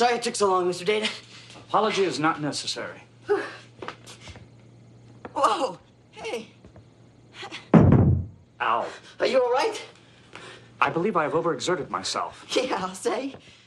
Sorry it took so long, Mr. Data. Apology is not necessary. Whoa, hey. Ow. Are you all right? I believe I have overexerted myself. Yeah, I'll say.